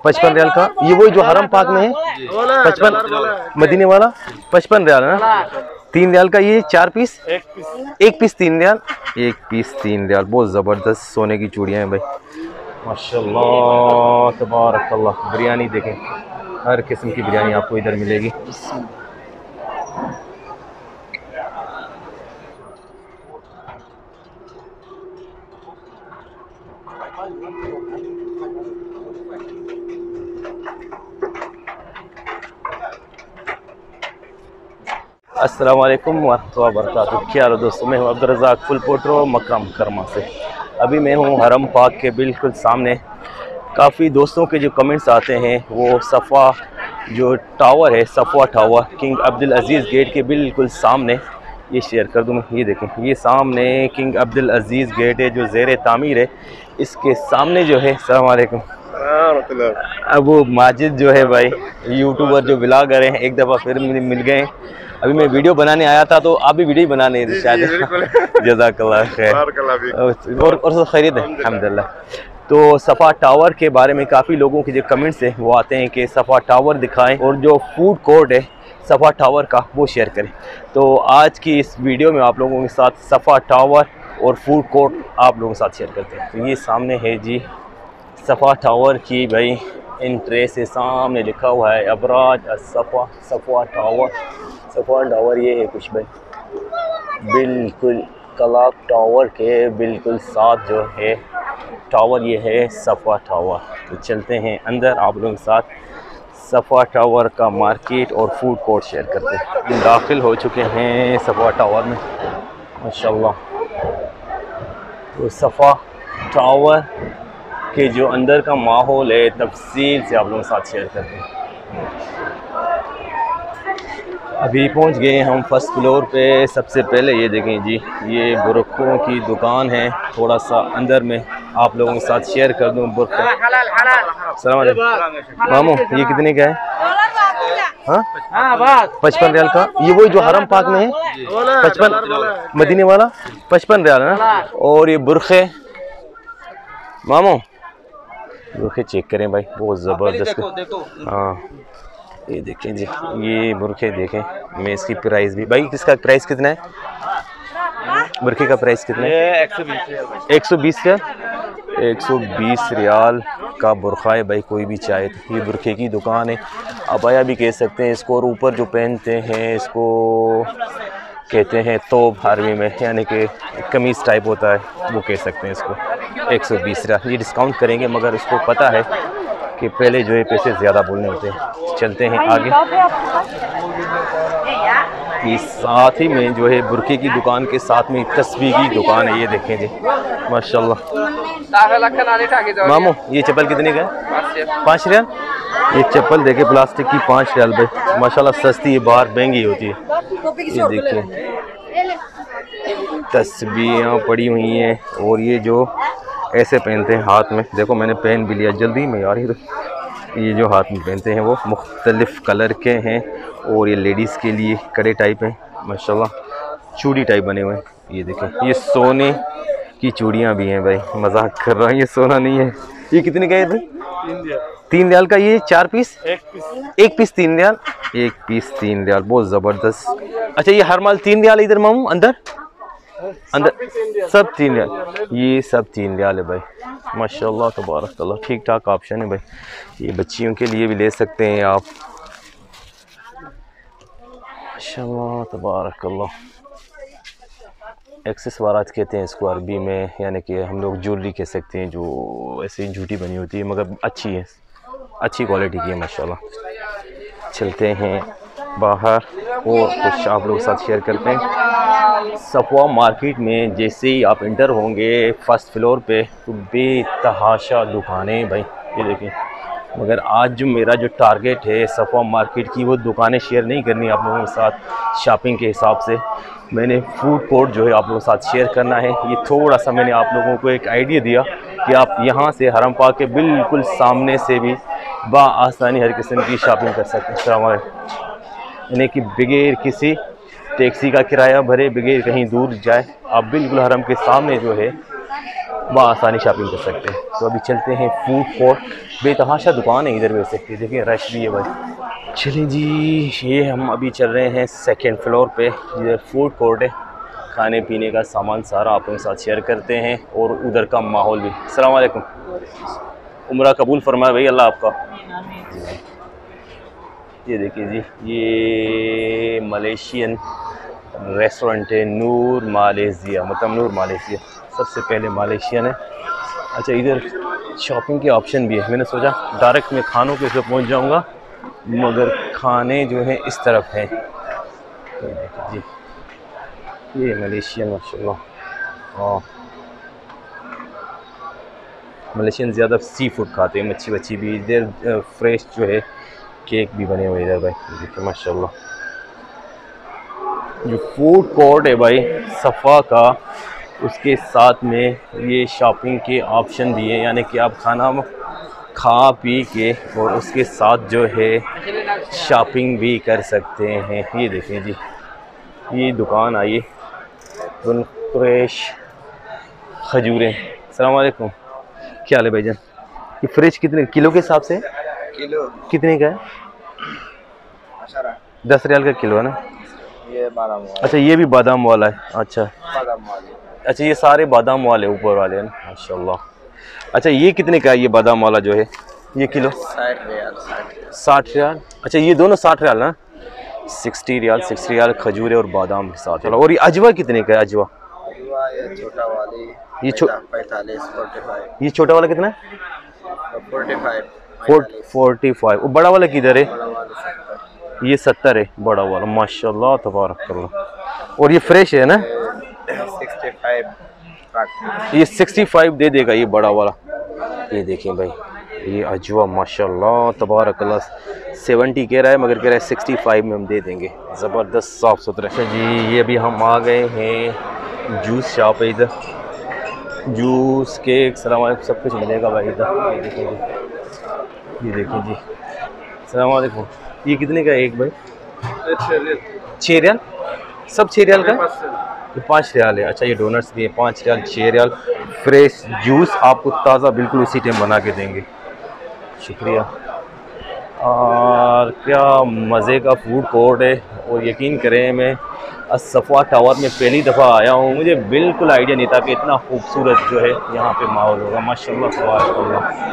55 रियाल का। ये वही जो हरम पाक में है 55 मदीने वाला 55 रियाल है ना। 3 रियाल का ये 4 पीस, एक पीस 3 रियाल, एक पीस 3 रियाल। बहुत ज़बरदस्त सोने की चूड़ियाँ हैं भाई, माशाल्लाह तबारकल्लाह। बिरयानी देखें, हर किस्म की बिरयानी आपको इधर मिलेगी। अस्सलाम वालेकुम वरहमतुल्लाहि वबरकातुहू। क्या हाल है दोस्तों, मैं हूं अब्दुल रज़ाक फुल पोट्रो मक्का मुकरमा से। अभी मैं हूं हरम पाक के बिल्कुल सामने। काफ़ी दोस्तों के जो कमेंट्स आते हैं वो सफ़ा जो टावर है, Safa tower King Abdul Aziz gate के बिल्कुल सामने, ये शेयर कर दूँ मैं। ये देखें, ये सामने किंग अब्दुल अज़ीज़ गेट है जो ज़ेर तामीर है। इसके सामने जो है, अस्सलाम वालेकुम, अब वो माजिद जो है भाई, यूट्यूबर जो ब्लॉगर हैं, एक दफ़ा फिर मिल गए। अभी मैं वीडियो बनाने आया था तो आप भी वीडियो बनाने शायद। जज़ाकल्लाह खैर, और सब खैरियत है अल्हम्दुलिल्लाह। तो सफ़ा टावर के बारे में काफ़ी लोगों के जो कमेंट्स हैं वो आते हैं कि सफ़ा टावर दिखाएं और जो फूड कोर्ट है सफ़ा टावर का वो शेयर करें। तो आज की इस वीडियो में आप लोगों के साथ सफ़ा टावर और फूड कोर्ट आप लोगों के साथ शेयर करते हैं। तो ये सामने है जी सफ़ा टावर की भाई इंट्रे से सामने लिखा हुआ है अबराज सफ़ा, सफ़ा टावर। सफ़ा टावर ये है कुछ भाई, बिल्कुल क्लॉक टावर के बिल्कुल साथ जो है टावर, ये है सफ़ा टावर। तो चलते हैं अंदर, आप लोगों के साथ सफ़ा टावर का मार्केट और फूड कोर्ट शेयर करते हैं। दाखिल हो चुके हैं सफ़ा टावर में माशाल्लाह। तो सफ़ा टावर के जो अंदर का माहौल है तफसील से आप लोगों के साथ शेयर करते हैं। अभी पहुंच गए हम फर्स्ट फ्लोर पे। सबसे पहले ये देखें जी, ये बुरकों की दुकान है। थोड़ा सा अंदर में आप लोगों के साथ शेयर कर दूं बुरका। सलाम अलैकुम मामू, ये कितने का है? हाँ 55 रियाल का। ये वही जो हरम पाक में है 55 मदीने वाला 55 रियाल है ना। और ये बुरखे मामू, बुरखे चेक करें भाई, बहुत ज़बरदस्त। हाँ ये देखें जी, ये बुरखे देखें। मैं इसकी प्राइस भी भाई, किसका प्राइस कितना है? बुरखे का प्राइस कितना है? 120 रियाल। 120 रियाल का बुरखा है भाई, कोई भी चाहे तो। ये बुरखे की दुकान है, अबाया भी कह सकते हैं इसको। और ऊपर जो पहनते हैं इसको कहते हैं तोब अरबी में, यानी कि कमीज़ टाइप होता है, वो कह सकते हैं इसको। 120 रियाल। ये डिस्काउंट करेंगे मगर इसको पता है कि पहले जो है पैसे ज़्यादा बोलने होते हैं। चलते हैं आगे। ये साथ ही में जो है बुरके की दुकान के साथ में तस्बीह की दुकान है। ये देखें जी माशाल्लाह। मामू, ये चप्पल कितने का है? 5 रियाल। ये चप्पल देखे प्लास्टिक की 5 रियाल भाई, माशाल्लाह सस्ती है, बाहर महंगी होती है। ये देखिए तस्बीहें पड़ी हुई हैं। और ये जो ऐसे पहनते हैं हाथ में, देखो मैंने पहन भी लिया जल्दी में यार। ये जो हाथ में पहनते हैं वो मुख्तलिफ़ कलर के हैं। और ये लेडीज़ के लिए कड़े टाइप हैं माशाल्लाह, चूड़ी टाइप बने हुए हैं। ये देखें, ये सोने की चूड़ियाँ भी हैं भाई, मजाक कर रहा हूँ, ये सोना नहीं है। ये कितने का है भाई? 3 रियाल का। ये 4 पीस, एक पीस 3 रियाल, एक पीस 3 रियाल। बहुत ज़बरदस्त। अच्छा, ये हर माल 3 रियाल इधर मामू अंदर सब 3 रियाल। ये सब 3 रियाल है भाई, माशाल्लाह तबारकल्लाह। ठीक ठाक ऑप्शन है भाई। ये बच्चियों के लिए भी ले सकते हैं आप, माशाल्लाह तबारकल्लाह। एक्सेसवारात कहते हैं इसको अरबी में, यानी कि हम लोग ज्वेलरी कह सकते हैं, जो ऐसे झूठी बनी होती है मगर अच्छी है, अच्छी क्वालिटी की है माशाल्लाह। चलते हैं बाहर और कुछ आप लोगों के साथ शेयर करते हैं। सफ़ा मार्केट में जैसे ही आप इंटर होंगे फर्स्ट फ्लोर पे तो बेतहाशा दुकानें भाई, ये देखें। मगर आज जो मेरा जो टारगेट है सफ़ा मार्केट की, वो दुकानें शेयर नहीं करनी आप लोगों के साथ शॉपिंग के हिसाब से। मैंने फूड कोर्ट जो है आप लोगों के साथ शेयर करना है। ये थोड़ा सा मैंने आप लोगों को एक आइडिया दिया कि आप यहाँ से हरम पाक के बिल्कुल सामने से भी बआसानी हर किस्म की शॉपिंग कर सकते हैं, यानी कि बगैर किसी टैक्सी का किराया भरे, बगैर कहीं दूर जाए, आप बिल्कुल हरम के सामने जो है बआसानी शॉपिंग कर सकते हैं। तो अभी चलते हैं फूड कोर्ट, बेतहाशा दुकान है इधर वैसे, ये देखिए रश भी है भाई। चलिए जी, ये हम अभी चल रहे हैं सेकंड फ्लोर पे, इधर फूड कोर्ट है, खाने पीने का सामान सारा आप लोगों के साथ शेयर करते हैं और उधर का माहौल भी। अस्सलाम वालेकुम, उम्रा कबूल फरमाए भाई अल्लाह आपका। ये देखिए जी, ये मलेशियन रेस्टोरेंट है, नूर मालेशिया, मतलब नूर मालेशिया, सबसे पहले मालेशियन है। अच्छा, इधर शॉपिंग के ऑप्शन भी है। मैंने सोचा डायरेक्ट मैं खानों के उसमें पहुंच जाऊंगा, मगर खाने जो है इस तरफ हैं। तो देखिए जी, ये मलेशियन माशाल्लाह, हाँ मलेशियन ज़्यादा सी फूड खाते हैं, मच्छी वच्छी भी। इधर फ्रेश जो है केक भी बने हुए इधर भाई, देखिए माशाल्लाह। जो फूड कोर्ट है भाई सफ़ा का, उसके साथ में ये शॉपिंग के ऑप्शन भी हैं, यानी कि आप खाना खा पी के और उसके साथ जो है शॉपिंग भी कर सकते हैं। ये देखें जी, ये दुकान आई फ्रेश खजूरें। अस्सलाम वालेकुम, क्या हाल है भाईजान? ये फ्रेश कितने किलो के हिसाब से? किलो कितने का है? 10 रियाल का किलो है ना? ये बादाम वाला। अच्छा, ये भी बादाम वाला है। अच्छा बादाम वाले। अच्छा, ये सारे बादाम वाले ऊपर वाले हैं ना, माशाल्लाह। अच्छा, ये कितने का है ये बादाम वाला जो है ये किलो? 60 रियाल। 60 रियाल। अच्छा, ये दोनों 60 रियाल ना? 60 रियाल, 60 रियाल खजूरें और बादाम के साथ। चलो, और ये अजवा कितने का है? अजवा ये छोटा वाली, ये 45 45। ये छोटा वाला कितना है? 45। और बड़ा वाला किधर है? ये 70 है बड़ा वाला, माशाल्लाह तबारकल्लाह। और ये फ्रेश है ना? 65। ये 65 दे देगा ये बड़ा वाला। ये देखें भाई, ये अजवा माशाल्लाह तबारकल्लाह 70 कह रहा है, मगर कह रहा है 65 में हम दे देंगे। ज़बरदस्त साफ़ सुथरा। अच्छा जी, ये अभी हम आ गए हैं जूस शॉप है इधर, जूस केक सलाम सब कुछ मिलेगा भाई इधर। ये देखें जी, ये देखें जी, सलाम वालेकुम। ये कितने का है एक भाई? 6 रियाल। सब 6 रियाल का? ये 5 रियाल है। अच्छा, ये डोनट्स भी है 5 रियाल, 6 रियाल। फ्रेश जूस आपको ताज़ा बिल्कुल उसी टाइम बना के देंगे। शुक्रिया। और क्या मज़े का फूड कोर्ट है, और यकीन करें मैं सफ़ा टावर में पहली दफ़ा आया हूँ, मुझे बिल्कुल आइडिया नहीं था कि इतना खूबसूरत जो है यहाँ पे माहौल होगा। माशाल्लाह तबारकल्लाह।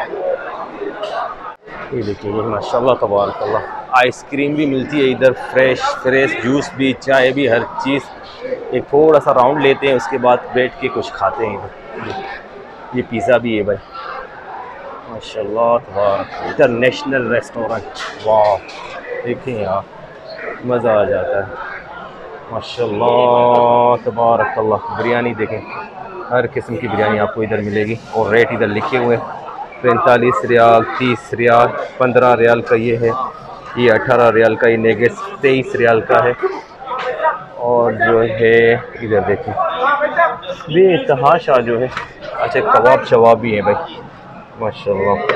ये देखिए ये माशाल्लाह तबारकल्लाह। आइसक्रीम भी मिलती है इधर, फ्रेश जूस भी, चाय भी, हर चीज़। एक थोड़ा सा राउंड लेते हैं, उसके बाद बैठ के कुछ खाते हैं इधर। ये पिज़्ज़ा भी है भाई, माशाल्लाह तबारक। इंटरनेशनल रेस्टोरेंट, वाह देखिए यार, मज़ा आ जाता है माशाल्लाह तबारकल्लाह। बिरयानी देखें, हर किस्म की बिरयानी आपको इधर मिलेगी, और रेट इधर लिखे हुए 45 रियाल, 30 रियाल, 15 रियाल का ये है, ये 18 रियाल का, ये नेगेट्स 23 रियाल का है। और जो है इधर देखें बेतहाशा जो है। अच्छा, कबाब शवाब भी है भाई माशाल्लाह।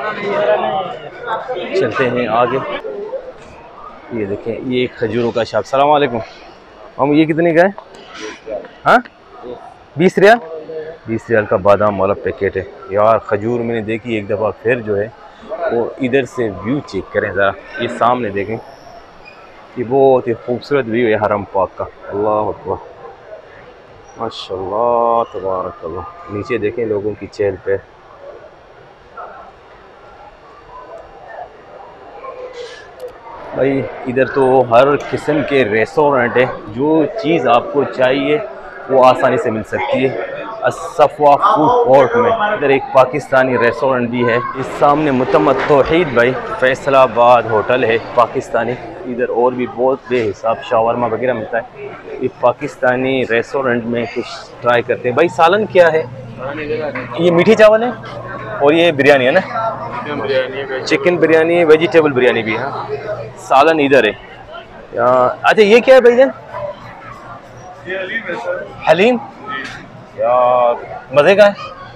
चलते हैं आगे। ये देखें, ये खजूरों का शॉप। सलाम वालेकुम हम, ये कितने का है? हाँ 20 रियाल। 20 रियाल का बादाम वाला पैकेट है यार। खजूर मैंने देखी एक दफ़ा फिर जो है, वो इधर से व्यू चेक करें ज़रा, ये सामने देखें, ये बहुत ही खूबसूरत व्यू है हरम पाक का। अल्लाह अकबर, माशाल्लाह तबारकल्लाह। नीचे देखें लोगों की चहल पे। भाई इधर तो हर किस्म के रेस्टोरेंट है, जो चीज़ आपको चाहिए वो आसानी से मिल सकती है सफ़वा फूड कोर्ट में। इधर एक पाकिस्तानी रेस्टोरेंट भी है, इस सामने मुतम्मद तौहीद भाई फैसलाबाद होटल है पाकिस्तानी। इधर और भी बहुत बेहिसाब शावरमा वगैरह मिलता है। ये पाकिस्तानी रेस्टोरेंट में कुछ ट्राई करते हैं। भाई सालन क्या है? ये मीठी चावल है, और ये बिरयानी है ना? चिकन बिरयानी, वेजिटेबल बिरयानी भी है। सालन इधर है। अच्छा, ये क्या है भाईजान? हलीम यार, मज़े का है,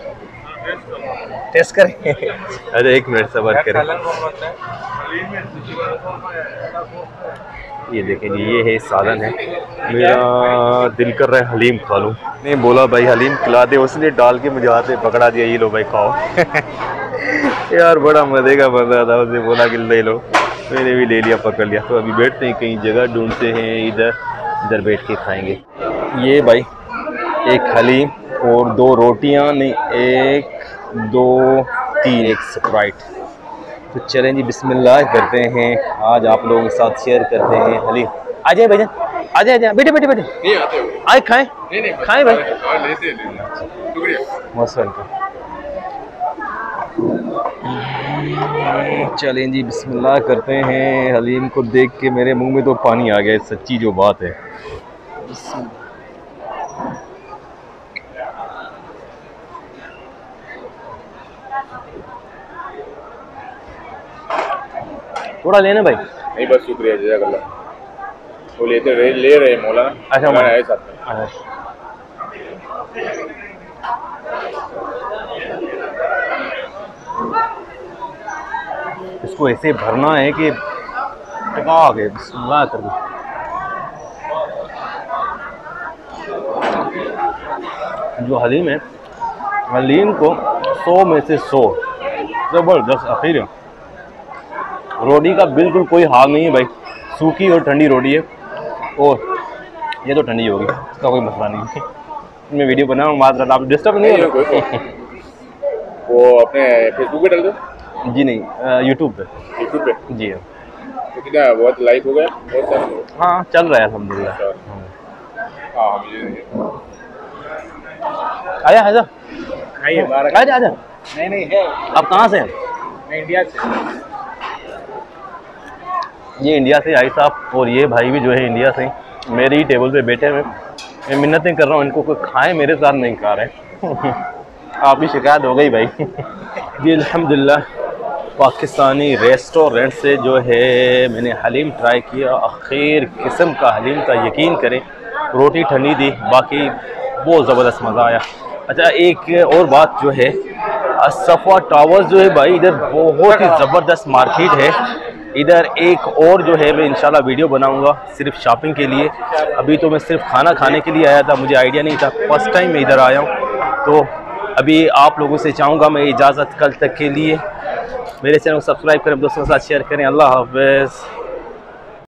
टेस्ट करें। अरे एक मिनट सब्र करें। ये देखें जी, ये है सालन है। मेरा दिल कर रहा है हलीम खा लूँ। नहीं बोला भाई हलीम खिला दे, उसने डाल के मुझे हाथ में पकड़ा दिया, ये लो भाई खाओ। यार बड़ा मज़े का बंदा था, उसने बोला कि ले लो, मैंने भी ले लिया, पकड़ लिया। तो अभी बैठते हैं, कहीं जगह ढूंढते हैं, इधर बैठ के खाएंगे। ये भाई एक हलीम और 2 रोटियां, नहीं 1 2 3, एक स्प्राइट। तो चलें जी बिस्मिल्लाह करते हैं, आज आप लोगों के साथ शेयर करते हैं हलीम। आ जाए भाईजान, आ जाए, बेटे बेटे बेटे नहीं आते हो? आए खाएं, नहीं खाएं भाई। लेते शुक्रिया। Most welcome. चलें जी बिस्मिल्लाह करते हैं। हलीम को देख के मेरे मुंह में तो पानी आ गया, सच्ची जो बात है। थोड़ा लेना भाई। नहीं बस शुक्रिया, जज़ाकल्लाह। वो ले रहे मौलाना। अच्छा, मौलाना है साथ में। इसको ऐसे भरना है कि टका के बिस्मिल्लाह कर दो। जो हलीम है, हलीम को 100 में से 100 ज़बरदस्त अखीर है। रोटी का बिल्कुल कोई हाल नहीं है भाई, सूखी और ठंडी रोटी है। और ये तो ठंडी होगी, इसका कोई मसला नहीं है। मैं वीडियो बना रहा हूँ, मात्र आप डिस्टर्ब नहीं हो रहे? वो अपने फेसबुक पे डाल दो। जी नहीं, यूट्यूब पे। यूट्यूब पे? जी हाँ। तो कितना बहुत लाइक हो गया? बहुत सारा? हाँ चल रहा है अल्हम्दुलिल्लाह। हाँ मुझे आजा आजा खाइए बाहर। आजा आजा। नहीं है। आप कहाँ से हैं? मैं इंडिया से। ये इंडिया से आई साहब, और ये भाई भी जो है इंडिया से मेरी ही टेबल पे बैठे हुए। मैं मिन्नतें कर रहा हूँ इनको, कोई खाए, मेरे साथ नहीं खा रहे। आपकी शिकायत हो गई भाई। जी अल्हम्दुलिल्लाह, पाकिस्तानी रेस्टोरेंट से जो है मैंने हलीम ट्राई किया, आखिर किस्म का हलीम था, यकीन करें। रोटी ठंडी थी, बाकी बहुत ज़बरदस्त मज़ा आया। अच्छा एक और बात जो है, सफ़ा टावर्स जो है भाई, इधर बहुत ही ज़बरदस्त मार्केट है। इधर एक और जो है मैं इंशाल्लाह वीडियो बनाऊंगा सिर्फ शॉपिंग के लिए। अभी तो मैं सिर्फ खाना खाने के लिए आया था, मुझे आइडिया नहीं था, फर्स्ट टाइम मैं इधर आया हूँ। तो अभी आप लोगों से चाहूँगा मैं इजाज़त कल तक के लिए। मेरे चैनल को सब्सक्राइब करें, दोस्तों के साथ शेयर करें। अल्लाह हाफ़िज़।